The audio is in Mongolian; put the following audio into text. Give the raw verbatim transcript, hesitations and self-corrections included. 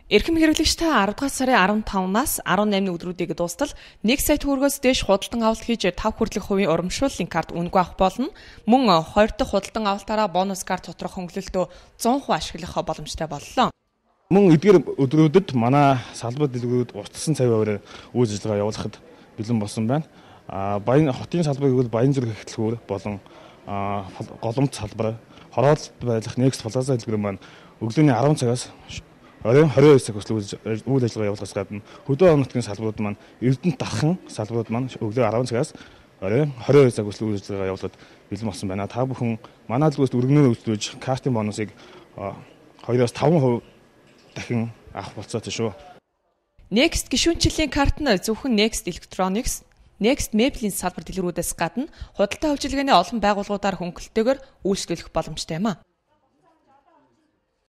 Эрхэм хэрэглэгчтэй аравдугаар сарын арван тавнаас арван наймны өдрүүдийг дуустал нэг сая төгрөгөөс дээш худалдан авалт хийж тав хүртэлх хувийн урамшууллын карт үнэгүй авах болно. Мөн хоёр дахь худалдан авалтаараа бонус карт тоторох хөнгөлөлтөө зуун хувь ашиглах боломжтой боллоо. Мөн эдгээр өдрүүдэд манай салбар дэлгүүрүүд устгасан цавьяараар үйл ажиллагаа явуулахад бэлэн болсон байна. А Баян хотын салбар гэвэл Баянзүрх эхтлэгүүр болон голомт салбар, хороолт байлах Next Plaza дэлгүүр маань өглөөний арван цагаас оройн хорин хоёр цаг хүртэл үйл ажиллагаа явуулахаас гадна хөдөө орон нутгийн салбарууд маань Эрдэнэт дархан салбарууд маань өглөө арван цагаас оройн хорин хоёр цаг хүртэл үйл ажиллагаа явуулахад бэлэн болсон байна. Та бүхэн манай дэлгүүрт өргөнөөр үзлүүлж картын бонусыг хоёроос таван хувь дахин авах болцоотой шүү. Next гишүүнчлэлийн карт нь зөвхөн Next Electronics, Next Mebel-ийн салбар дэлгүүрүүдээс гадна худалдаа хувьчилгээний олон байгууллагуудаар хөнгөлөлтөөр үйлчлүүлэх боломжтой юм а.